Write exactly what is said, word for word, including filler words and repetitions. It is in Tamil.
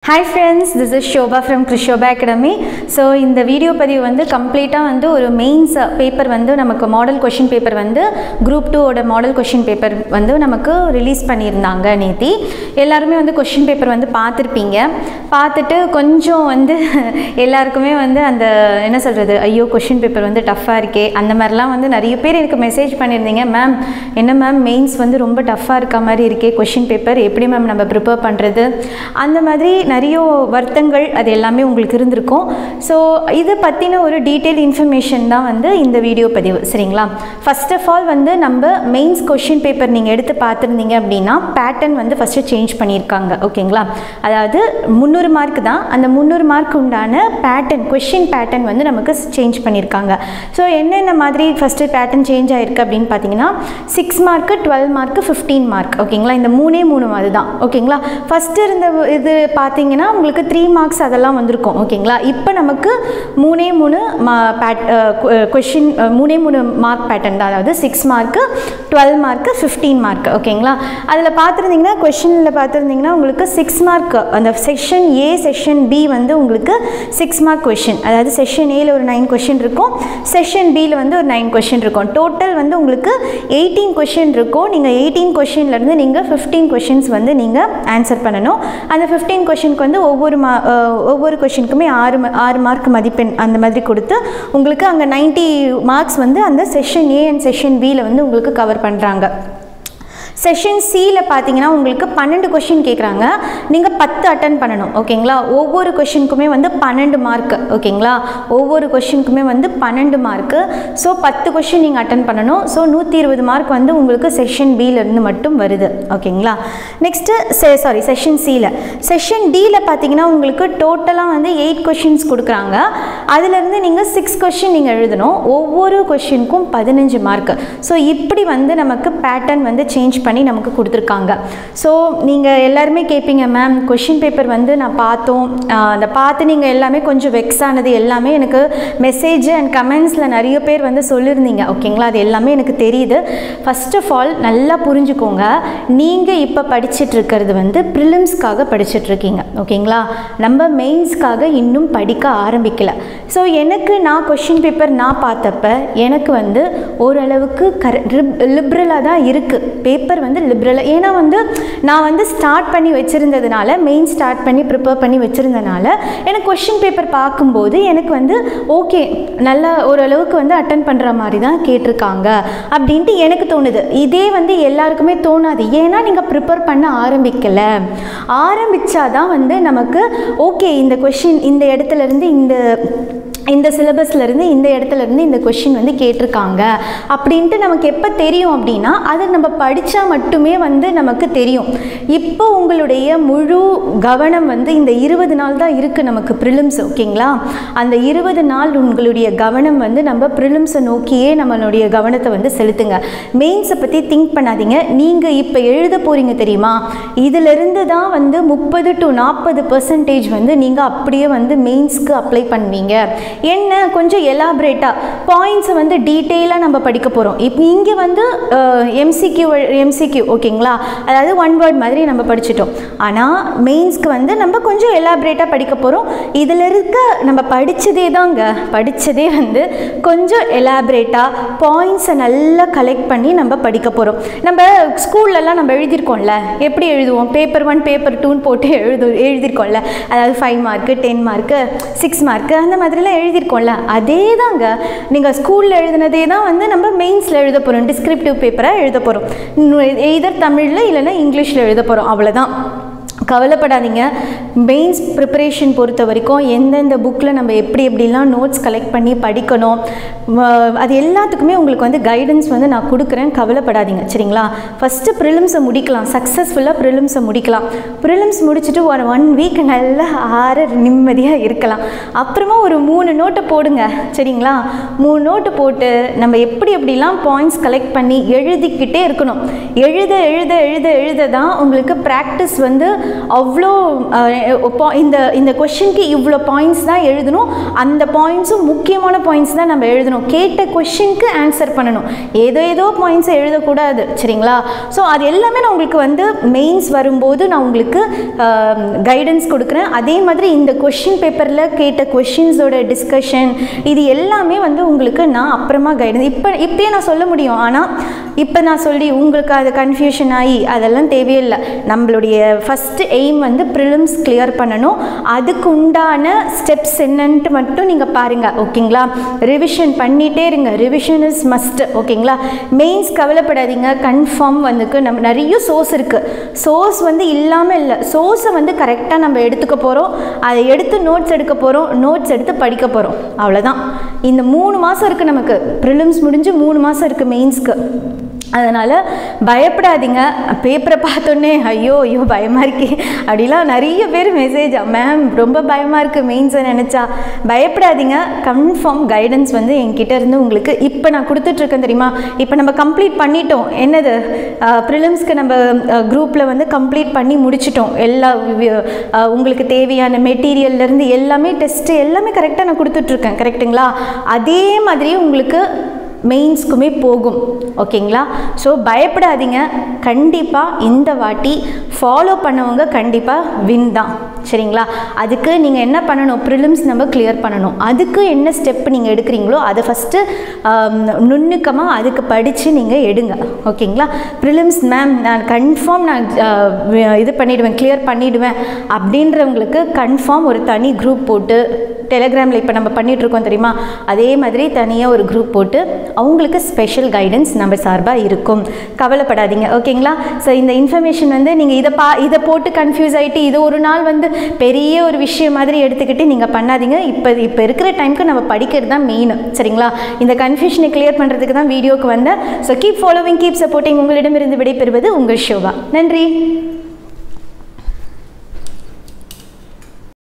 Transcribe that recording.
Hi friends, this is Shobha from Shobha Academy. So இந்த வீடியோ பதிவு வந்து கம்ப்ளீட்டாக வந்து ஒரு மெயின்ஸ் பேப்பர் வந்து நமக்கு மாடல் கொஷின் பேப்பர் வந்து குரூப் டூ ஓட மாடல் கொஷின் பேப்பர் வந்து நமக்கு ரிலீஸ் பண்ணியிருந்தாங்க நேத்தி. எல்லாருமே வந்து கொஷின் பேப்பர் வந்து பார்த்துருப்பீங்க. பார்த்துட்டு கொஞ்சம் வந்து எல்லாருக்குமே வந்து அந்த என்ன சொல்கிறது, ஐயோ கொஷின் பேப்பர் வந்து டஃப்பாக இருக்கே அந்த மாதிரிலாம் வந்து நிறைய பேர் எனக்கு மெசேஜ் பண்ணியிருந்தீங்க. மேம் என்ன மேம் மெயின்ஸ் வந்து ரொம்ப டஃப்பாக இருக்க மாதிரி இருக்கே கொஷின் பேப்பர், எப்படி மேம் நம்ம ப்ரிப்பேர் பண்ணுறது, அந்த மாதிரி நிறைய வருத்தங்கள் அது எல்லாமே உங்களுக்கு இருந்திருக்கும். ஸோ இதை பற்றின ஒரு டீட்டெயில் இன்ஃபர்மேஷன் தான் வந்து இந்த வீடியோ பதிவு, சரிங்களா? ஃபர்ஸ்ட் ஆஃப் ஆல் வந்து நம்ம மெயின்ஸ் கொஷின் பேப்பர் நீங்கள் எடுத்து பார்த்துருந்தீங்க அப்படின்னா பேட்டர்ன் வந்து ஃபஸ்ட்டு சேஞ்ச் பண்ணியிருக்காங்க, ஓகேங்களா? அதாவது முந்நூறு மார்க் தான், அந்த முந்நூறு மார்க் உண்டான பேட்டர்ன் கொஷின் பேட்டர்ன் வந்து நமக்கு சேஞ்ச் பண்ணியிருக்காங்க. ஸோ என்னென்ன மாதிரி ஃபஸ்ட்டு பேட்டர்ன் சேஞ்ச் ஆகிருக்கு அப்படின்னு பார்த்தீங்கன்னா six mark twelve mark fifteen mark, ஓகேங்களா? இந்த மூணே மூணு அது தான், ஓகேங்களா? ஃபஸ்ட்டு இருந்த இது பார்த்தீங்கன்னா உங்களுக்கு த்ரீ மார்க்ஸ் அதெல்லாம் வந்திருக்கும், ஓகேங்களா? இப்போ நமக்கு மூணே மூணு மா பேட் கொஷின் மூணே மூணு மார்க் பேட்டர்ன் தான், அதாவது six mark twelve mark fifteen mark, ஓகேங்களா? அதில் பார்த்துருந்தீங்கன்னா கொஷினில் பார்த்துருந்தீங்கன்னா உங்களுக்கு சிக்ஸ் மார்க் அந்த செஷன் ஏ செஷன் பி வந்து உங்களுக்கு சிக்ஸ் மார்க் கொஷின், அதாவது செஷன் ஏல ஒரு நைன் கொஷின் இருக்கும், செஷன் பியில் வந்து ஒரு நைன் கொஷின் இருக்கும். டோட்டல் வந்து உங்களுக்கு எயிட்டீன் கொஷின் இருக்கும். நீங்கள் எயிட்டீன் கொஷின்லேருந்து நீங்கள் ஃபிஃப்டீன் கொஷின்ஸ் வந்து நீங்கள் ஆன்சர் பண்ணணும். அந்த ஃபிஃப்டீன் கொஷினுக்கு வந்து ஒவ்வொரு மா ஒவ்வொரு கொஷினுக்குமே ஆறு ஆறு மார்க் மதிப்பெண் அந்த மாதிரி கொடுத்து உங்களுக்கு அங்கே நைன்ட்டி மார்க்ஸ் வந்து அந்த செஷன் ஏ அண்ட் செஷன் பியில் வந்து உங்களுக்கு கவர் பண்ணுறாங்க. செஷன் சியில் பார்த்தீங்கன்னா உங்களுக்கு பன்னெண்டு கொஷின் கேட்குறாங்க, நீங்கள் பத்து அட்டன் பண்ணணும், ஓகேங்களா? ஒவ்வொரு கொஷினுக்குமே வந்து பன்னெண்டு மார்க்கு, ஓகேங்களா? ஒவ்வொரு கொஷினுக்குமே வந்து பன்னெண்டு மார்க்கு. ஸோ பத்து கொஷின் நீங்கள் அட்டன் பண்ணணும். ஸோ நூற்றி இருபது மார்க் வந்து உங்களுக்கு செஷன் பியிலேருந்து மட்டும் வருது, ஓகேங்களா? நெக்ஸ்ட்டு செ சாரி செஷன் சியில் செஷன் டியில் பார்த்தீங்கன்னா உங்களுக்கு டோட்டலாக வந்து எயிட் கொஷின்ஸ் கொடுக்குறாங்க. அதிலேருந்து நீங்கள் சிக்ஸ் கொஷின் நீங்கள் எழுதணும். ஒவ்வொரு கொஷினுக்கும் பதினஞ்சு மார்க்கு. ஸோ இப்படி வந்து நமக்கு பேட்டர்ன் வந்து சேஞ்ச் பண்ணி பண்ணி நமக்கு கொடுத்துருக்காங்க. ஸோ நீங்கள் எல்லாருமே கேட்பீங்க, மேம் கொஷின் பேப்பர் வந்து நான் பார்த்தோம், அந்த பார்த்து நீங்கள் எல்லாமே கொஞ்சம் வெக்ஸ் ஆனது எல்லாமே எனக்கு மெசேஜ் அண்ட் கமெண்ட்ஸில் நிறைய பேர் வந்து சொல்லியிருந்தீங்க, ஓகேங்களா? அது எல்லாமே எனக்கு தெரியுது. ஃபர்ஸ்ட் ஆஃப் ஆல் நல்லா புரிஞ்சுக்கோங்க, நீங்கள் இப்போ படிச்சுட்ருக்கிறது வந்து ப்ரிலிம்ஸ்க்காக படிச்சுட்ருக்கீங்க, ஓகேங்களா? நம்ம மெயின்ஸ்க்காக இன்னும் படிக்க ஆரம்பிக்கலை. ஸோ எனக்கு நான் கொஷின் பேப்பர் நான் பார்த்தப்ப எனக்கு வந்து ஓரளவுக்கு கர லிப்ரலாக தான் இருக்குது பேப்பர் வந்து லிபரலாக. ஏன்னா வந்து நான் வந்து ஸ்டார்ட் பண்ணி வச்சுருந்ததுனால மெயின் ஸ்டார்ட் பண்ணி ப்ரிப்பேர் பண்ணி வச்சுருந்தனால எனக்கு கொஷின் பேப்பர் பார்க்கும்போது எனக்கு வந்து ஓகே நல்ல ஓரளவுக்கு வந்து அட்டன் பண்ணுற மாதிரி தான் கேட்டிருக்காங்க அப்படின்ட்டு எனக்கு தோணுது. இதே வந்து எல்லாருக்குமே தோணாது, ஏன்னா நீங்கள் ப்ரிப்பேர் பண்ண ஆரம்பிக்கலை. ஆரம்பித்தாதான் வந்து நமக்கு ஓகே இந்த கொஷின் இந்த இடத்துலேருந்து இந்த இந்த சிலபஸ்லேருந்து இந்த இடத்துலேருந்து இந்த கொஷின் வந்து கேட்டிருக்காங்க அப்படின்ட்டு நமக்கு எப்போ தெரியும் அப்படின்னா அதை நம்ம படித்தா மட்டுமே வந்து நமக்கு தெரியும். இப்போ உங்களுடைய முழு கவனம் வந்து இந்த இருபது நாள் தான் இருக்குது நமக்கு ப்ரிலிம்ஸ், ஓகேங்களா? அந்த இருபது நாள் உங்களுடைய கவனம் வந்து நம்ம ப்ரிலிம்ஸை நோக்கியே நம்மளுடைய கவனத்தை வந்து செலுத்துங்க. மெயின்ஸை பற்றி திங்க் பண்ணாதீங்க. நீங்கள் இப்போ எழுத போகிறீங்க தெரியுமா, இதிலிருந்து தான் வந்து முப்பது டு நாற்பது பர்சன்டேஜ் வந்து நீங்கள் அப்படியே வந்து மெயின்ஸ்க்கு அப்ளை பண்ணுவீங்க. என்ன கொஞ்சம் எலாபரேட்டாக பாயிண்ட்ஸை வந்து டீட்டெயிலாக நம்ம படிக்க போகிறோம். இப்போ இங்கே வந்து எம்சிக்யூ எம்சிக்யூ ஓகேங்களா, அதாவது ஒன் வேர்ட் மாதிரி நம்ம படிச்சிட்டோம். ஆனால் மெயின்ஸ்க்கு வந்து நம்ம கொஞ்சம் எலாபரேட்டாக படிக்க போகிறோம். இதில் இருக்க நம்ம படித்ததே தாங்க படித்ததே வந்து கொஞ்சம் எலாபரேட்டாக பாயிண்ட்ஸை நல்லா கலெக்ட் பண்ணி நம்ம படிக்க போகிறோம். நம்ம ஸ்கூல்லலாம் நம்ம எழுதியிருக்கோம்ல, எப்படி எழுதுவோம், பேப்பர் ஒன் பேப்பர் டூன்னு போட்டு எழுது எழுதியிருக்கோம்ல, அதாவது five mark ten mark six mark அந்த மாதிரிலாம் எழுதியிருக்கோம்ல, அதே தாங்க நீங்கள் ஸ்கூலில் எழுதினதே தான் வந்து நம்ம மெயின்ஸில் எழுத போகிறோம். டிஸ்கிரிப்டிவ் பேப்பராக எழுத போகிறோம், எய்தர் தமிழில் இல்லைன்னா இங்கிலீஷில் எழுத போகிறோம், அவ்வளோதான். கவலைப்படாதீங்க. மெயின்ஸ் ப்ரிப்பரேஷன் பொறுத்த வரைக்கும் எந்தெந்த புக்கில் நம்ம எப்படி எப்படிலாம் நோட்ஸ் கலெக்ட் பண்ணி படிக்கணும் அது எல்லாத்துக்குமே உங்களுக்கு வந்து கைடன்ஸ் வந்து நான் கொடுக்குறேன், கவலைப்படாதீங்க, சரிங்களா? ஃபஸ்ட்டு ப்ரிலிம்ஸை முடிக்கலாம், சக்ஸஸ்ஃபுல்லாக ப்ரிலிம்ஸை முடிக்கலாம். ப்ரிலிம்ஸ் முடிச்சுட்டு ஒரு ஒன் வீக் நல்லா ஆற நிம்மதியாக இருக்கலாம். அப்புறமா ஒரு மூணு நோட்டை போடுங்க, சரிங்களா? மூணு நோட்டு போட்டு நம்ம எப்படி எப்படிலாம் பாயிண்ட்ஸ் கலெக்ட் பண்ணி எழுதிக்கிட்டே இருக்கணும். எழுத எழுத எழுத எழுத தான் உங்களுக்கு ப்ராக்டிஸ் வந்து அவ்வளோ இந்த இந்த கொஷினுக்கு இவ்வளோ பாயிண்ட்ஸ் தான் எழுதணும், அந்த பாயிண்ட்ஸும் முக்கியமான பாயிண்ட்ஸ் தான் நம்ம எழுதணும். கேட்ட கொஷினுக்கு ஆன்சர் பண்ணணும், ஏதோ ஏதோ பாயிண்ட்ஸை எழுதக்கூடாது. சரிங்களா? ஸோ அது எல்லாமே நான் உங்களுக்கு வந்து மெயின்ஸ் வரும்போது நான் உங்களுக்கு கைடன்ஸ் கொடுக்குறேன். அதே மாதிரி இந்த கொஷின் பேப்பரில் கேட்ட கொஷின்ஸோட டிஸ்கஷன் இது எல்லாமே வந்து உங்களுக்கு நான் அப்புறமா கைடன்ஸ் இப்போ இப்போயே நான் சொல்ல முடியும். ஆனால் இப்போ நான் சொல்லி உங்களுக்கு அது கன்ஃபியூஷன் ஆகி அதெல்லாம் தேவையில்லை. நம்மளுடைய ஃபஸ்ட்டு எய்ம் வந்து ப்ரிலிம்ஸ் கிளியர் பண்ணணும். அதுக்கு உண்டான ஸ்டெப்ஸ் என்னன்ட்டு மட்டும் நீங்கள் பாருங்கள். ஓகேங்களா? ரிவிஷன் பண்ணிகிட்டே இருங்க. Revision is must. ஓகேங்களா? மெயின்ஸ் கவலைப்படாதீங்க, கன்ஃபார்ம் வந்துக்கு நம்ம நிறைய சோர்ஸ் இருக்குது. சோர்ஸ் வந்து இல்லாமல் இல்லை, சோர்ஸை வந்து கரெக்டாக நம்ம எடுத்துக்க போகிறோம். அதை எடுத்து நோட்ஸ் எடுக்க போகிறோம், நோட்ஸ் எடுத்து படிக்க போகிறோம். அவ்வளோதான். இந்த மூணு மாதம் இருக்குது நமக்கு. ப்ரிலிம்ஸ் முடிஞ்சு மூணு மாதம் இருக்குது மெயின்ஸ்க்கு. அதனால் பயப்படாதீங்க. பேப்பரை பார்த்தோன்னே ஐயோ ஐயோ பயமாக இருக்கே அப்படிலாம் நிறைய பேர் மெசேஜ், மேம் ரொம்ப பயமாக இருக்குது மெயின்ஸை நினச்சா. பயப்படாதீங்க, கன்ஃபார்ம் கைடன்ஸ் வந்து என்கிட்ட இருந்து உங்களுக்கு இப்போ நான் கொடுத்துட்ருக்கேன். தெரியுமா? இப்போ நம்ம கம்ப்ளீட் பண்ணிட்டோம். என்னது ப்ரிலிம்ஸ்க்கு நம்ம குரூப்பில் வந்து கம்ப்ளீட் பண்ணி முடிச்சிட்டோம். எல்லா உங்களுக்கு தேவையான மெட்டீரியல்லேருந்து எல்லாமே டெஸ்ட்டு எல்லாமே கரெக்டாக நான் கொடுத்துட்ருக்கேன். கரெக்டுங்களா? அதே மாதிரி உங்களுக்கு மெயின்ஸ்க்குமே போகும். ஓகேங்களா? ஸோ பயப்படாதீங்க. கண்டிப்பாக இந்த வாட்டி ஃபாலோ பண்ணவங்க கண்டிப்பாக வின் தான். சரிங்களா? அதுக்கு நீங்கள் என்ன பண்ணணும்? ப்ரிலிம்ஸ் நம்ம கிளியர் பண்ணணும். அதுக்கு என்ன ஸ்டெப் நீங்கள் எடுக்கிறீங்களோ அதை ஃபஸ்ட்டு நுண்ணுக்கமாக அதுக்கு படித்து நீங்கள் எடுங்க. ஓகேங்களா? ப்ரிலிம்ஸ் மேம் நான் கன்ஃபார்ம் நான் இது பண்ணிவிடுவேன், கிளியர் பண்ணிவிடுவேன் அப்படின்றவங்களுக்கு கன்ஃபார்ம் ஒரு தனி குரூப் போட்டு டெலிகிராமில் இப்போ நம்ம பண்ணிகிட்ருக்கோம் தெரியுமா? அதே மாதிரி தனியாக ஒரு குரூப் போட்டு அவங்களுக்கு ஸ்பெஷல் கைடன்ஸ் நம்ம சார்பாக இருக்கும். கவலைப்படாதீங்க. ஓகேங்களா? ஸோ இந்த இன்ஃபர்மேஷன் வந்து நீங்கள் இதை பா இதை போட்டு கன்ஃபியூஸ் ஆகிட்டு இது ஒரு நாள் வந்து பெரிய ஒரு விஷயம் மாதிரி எடுத்துக்கிட்டு நீங்கள் பண்ணாதீங்க. இப்போ இப்போ இருக்கிற டைமுக்கு நம்ம படிக்கிறது தான் மெயின். சரிங்களா? இந்த கன்ஃபியூஷனை கிளியர் பண்ணுறதுக்கு தான் வீடியோக்கு வந்தேன். So keep following, keep supporting. உங்களிடமிருந்து விடைபெறுவது உங்கள் ஷோபா. நன்றி.